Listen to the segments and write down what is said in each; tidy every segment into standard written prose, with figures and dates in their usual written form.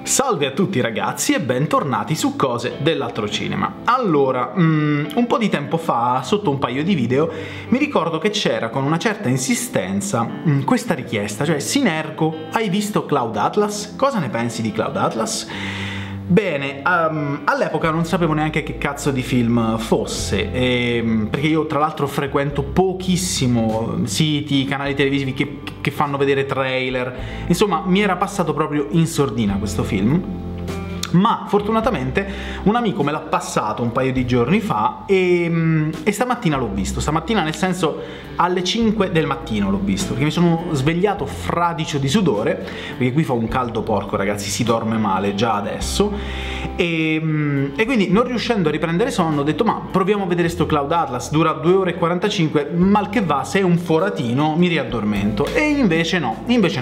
Salve a tutti ragazzi e bentornati su Cose dell'Altro Cinema. Allora, un po' di tempo fa, sotto un paio di video, mi ricordo che c'era con una certa insistenza questa richiesta, cioè Sinergo, hai visto Cloud Atlas? Cosa ne pensi di Cloud Atlas? Bene, all'epoca non sapevo neanche che cazzo di film fosse, perché io tra l'altro frequento pochissimo siti, canali televisivi che fanno vedere trailer, insomma mi era passato proprio in sordina questo film. Ma fortunatamente un amico me l'ha passato un paio di giorni fa e stamattina l'ho visto. Stamattina nel senso alle 5 del mattino l'ho visto, perché mi sono svegliato fradicio di sudore, perché qui fa un caldo porco ragazzi, si dorme male già adesso, e quindi non riuscendo a riprendere sonno ho detto ma proviamo a vedere sto Cloud Atlas, dura 2 ore e 45, mal che va, se è un foratino mi riaddormento. E invece no,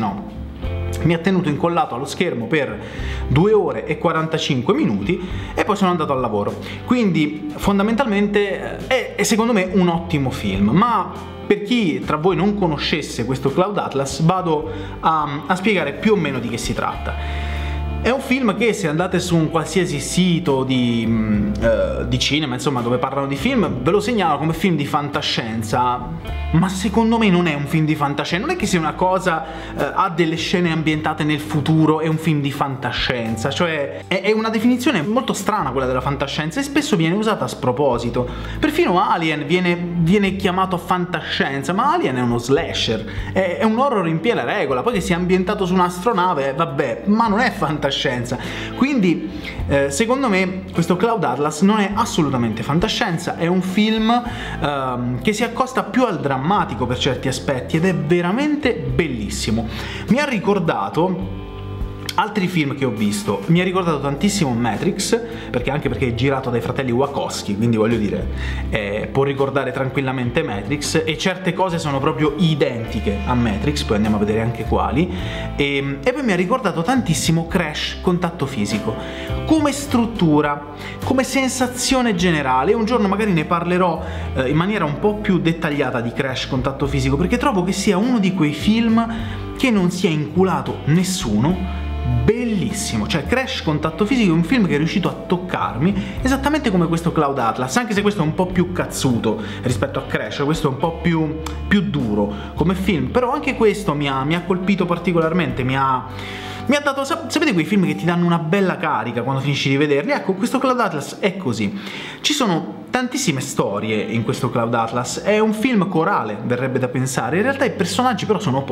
mi ha tenuto incollato allo schermo per 2 ore e 45 minuti e poi sono andato al lavoro. Quindi fondamentalmente è secondo me un ottimo film, ma per chi tra voi non conoscesse questo Cloud Atlas vado a spiegare più o meno di che si tratta. È un film che se andate su un qualsiasi sito di cinema, insomma, dove parlano di film, ve lo segnalo come film di fantascienza, ma secondo me non è un film di fantascienza, non è che sia una cosa, ha delle scene ambientate nel futuro, è un film di fantascienza, cioè è una definizione molto strana quella della fantascienza e spesso viene usata a sproposito. Perfino Alien viene chiamato fantascienza, ma Alien è uno slasher, è un horror in piena regola, poi che sia ambientato su un'astronave, vabbè, ma non è fantascienza. Quindi secondo me questo Cloud Atlas non è assolutamente fantascienza, è un film che si accosta più al drammatico per certi aspetti ed è veramente bellissimo. Mi ha ricordato altri film che ho visto, mi ha ricordato tantissimo Matrix, anche perché è girato dai fratelli Wachowski, quindi voglio dire, può ricordare tranquillamente Matrix, e certe cose sono proprio identiche a Matrix, poi andiamo a vedere anche quali, e poi mi ha ricordato tantissimo Crash Contatto Fisico, come struttura, come sensazione generale. Un giorno magari ne parlerò in maniera un po' più dettagliata di Crash Contatto Fisico, perché trovo che sia uno di quei film che non si è inculato nessuno, bellissimo. Cioè Crash Contatto Fisico è un film che è riuscito a toccarmi esattamente come questo Cloud Atlas, anche se questo è un po' più cazzuto rispetto a Crash, questo è un po' più duro come film, però anche questo mi ha colpito particolarmente, mi ha dato, sapete quei film che ti danno una bella carica quando finisci di vederli? Ecco, questo Cloud Atlas è così. Ci sono tantissime storie in questo Cloud Atlas, è un film corale, verrebbe da pensare. In realtà i personaggi però sono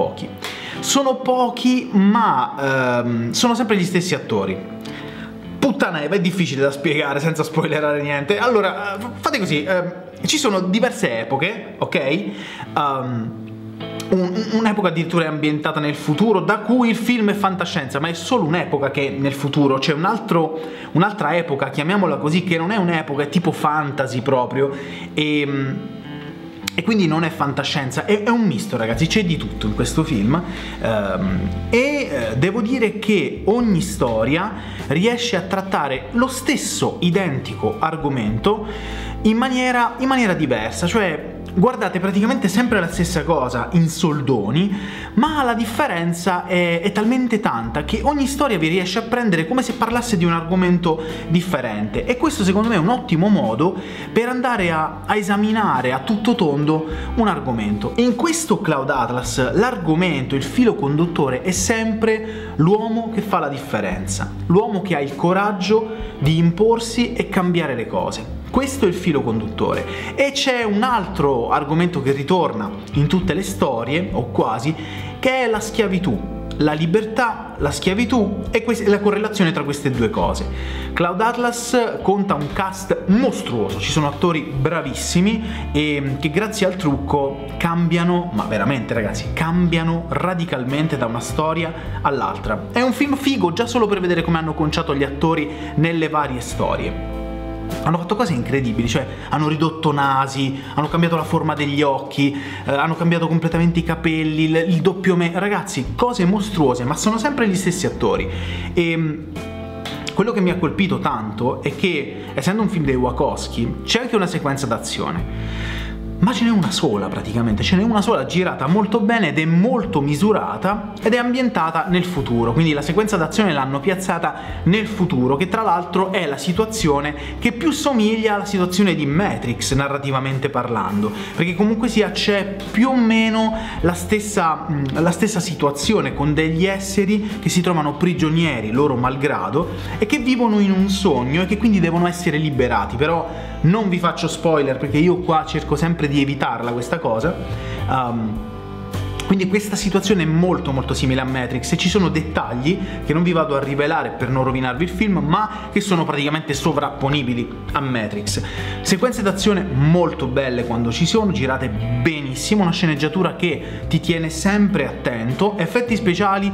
pochi, ma sono sempre gli stessi attori. Puttana, è difficile da spiegare senza spoilerare niente. Allora, fate così, ci sono diverse epoche, ok? Un'epoca addirittura è ambientata nel futuro, da cui il film è fantascienza, ma è solo un'epoca che è nel futuro. C'è un'altra epoca, chiamiamola così, che non è un'epoca, è tipo fantasy proprio, e quindi non è fantascienza, è un misto ragazzi, c'è di tutto in questo film, devo dire che ogni storia riesce a trattare lo stesso identico argomento in maniera diversa, cioè guardate praticamente sempre la stessa cosa in soldoni, ma la differenza è talmente tanta che ogni storia vi riesce a prendere come se parlasse di un argomento differente, e questo secondo me è un ottimo modo per andare a esaminare a tutto tondo un argomento. E in questo Cloud Atlas l'argomento, il filo conduttore è sempre l'uomo che fa la differenza, l'uomo che ha il coraggio di imporsi e cambiare le cose. Questo è il filo conduttore. E c'è un altro argomento che ritorna in tutte le storie, o quasi, che è la schiavitù. La libertà, la schiavitù e la correlazione tra queste due cose. Cloud Atlas conta un cast mostruoso, ci sono attori bravissimi e che grazie al trucco cambiano, ma veramente ragazzi, cambiano radicalmente da una storia all'altra. È un film figo già solo per vedere come hanno conciato gli attori nelle varie storie. Hanno fatto cose incredibili, cioè hanno ridotto nasi, hanno cambiato la forma degli occhi, hanno cambiato completamente i capelli, il doppio ragazzi, cose mostruose, ma sono sempre gli stessi attori. E quello che mi ha colpito tanto è che, essendo un film dei Wachowski, c'è anche una sequenza d'azione. ma ce n'è una sola praticamente, ce n'è una sola girata molto bene ed è molto misurata ed è ambientata nel futuro, quindi la sequenza d'azione l'hanno piazzata nel futuro, che tra l'altro è la situazione che più somiglia alla situazione di Matrix narrativamente parlando, perché comunque sia c'è più o meno la stessa situazione, con degli esseri che si trovano prigionieri loro malgrado e che vivono in un sogno e che quindi devono essere liberati. Però non vi faccio spoiler perché io qua cerco sempre di evitarla questa cosa. Quindi questa situazione è molto simile a Matrix e ci sono dettagli che non vi vado a rivelare per non rovinarvi il film, ma che sono praticamente sovrapponibili a Matrix. Sequenze d'azione molto belle quando ci sono, girate benissimo, una sceneggiatura che ti tiene sempre attento, effetti speciali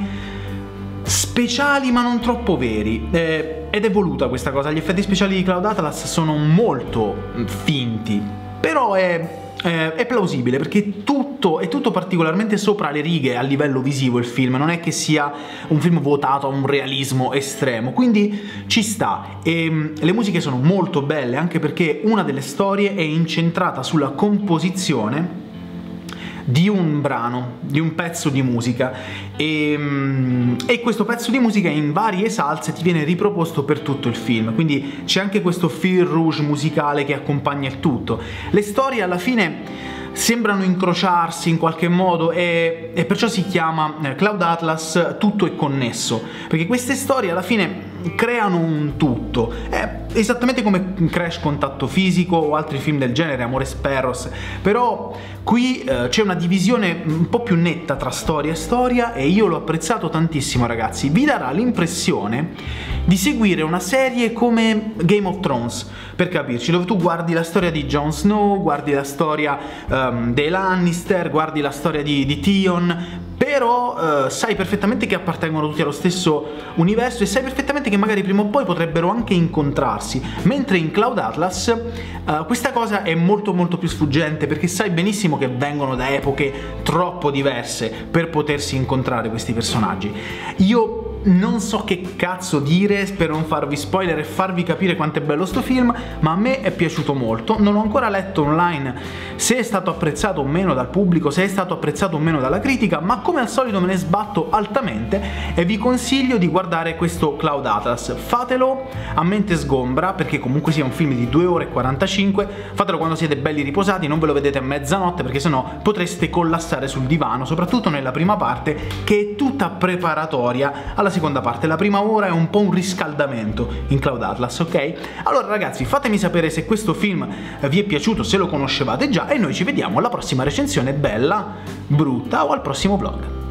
ma non troppo veri, ed è voluta questa cosa. Gli effetti speciali di Cloud Atlas sono molto finti, però è plausibile perché è tutto particolarmente sopra le righe a livello visivo. Il film non è che sia un film votato a un realismo estremo, quindi ci sta. E le musiche sono molto belle, anche perché una delle storie è incentrata sulla composizione di un brano, di un pezzo di musica, e questo pezzo di musica in varie salse ti viene riproposto per tutto il film, quindi c'è anche questo fil rouge musicale che accompagna il tutto. Le storie alla fine sembrano incrociarsi in qualche modo e perciò si chiama Cloud Atlas tutto è connesso, perché queste storie alla fine creano un tutto, è esattamente come Crash Contatto Fisico o altri film del genere, Amores Perros, però qui c'è una divisione un po' più netta tra storia e storia e io l'ho apprezzato tantissimo, ragazzi. Vi darà l'impressione di seguire una serie come Game of Thrones, per capirci, dove tu guardi la storia di Jon Snow, guardi la storia dei Lannister, guardi la storia di Theon, però sai perfettamente che appartengono tutti allo stesso universo e sai perfettamente che magari prima o poi potrebbero anche incontrarsi, mentre in Cloud Atlas questa cosa è molto più sfuggente, perché sai benissimo che vengono da epoche troppo diverse per potersi incontrare questi personaggi. Io non so che cazzo dire per non farvi spoiler e farvi capire quanto è bello sto film, ma a me è piaciuto molto. Non ho ancora letto online se è stato apprezzato o meno dal pubblico, se è stato apprezzato o meno dalla critica, ma come al solito me ne sbatto altamente e vi consiglio di guardare questo Cloud Atlas. Fatelo a mente sgombra, perché comunque sia un film di 2 ore e 45, fatelo quando siete belli riposati, non ve lo vedete a mezzanotte perché sennò potreste collassare sul divano, soprattutto nella prima parte che è tutta preparatoria alla seconda parte. La prima ora è un po' un riscaldamento in Cloud Atlas, ok? Allora ragazzi, fatemi sapere se questo film vi è piaciuto, se lo conoscevate già, e noi ci vediamo alla prossima recensione bella, brutta o al prossimo vlog.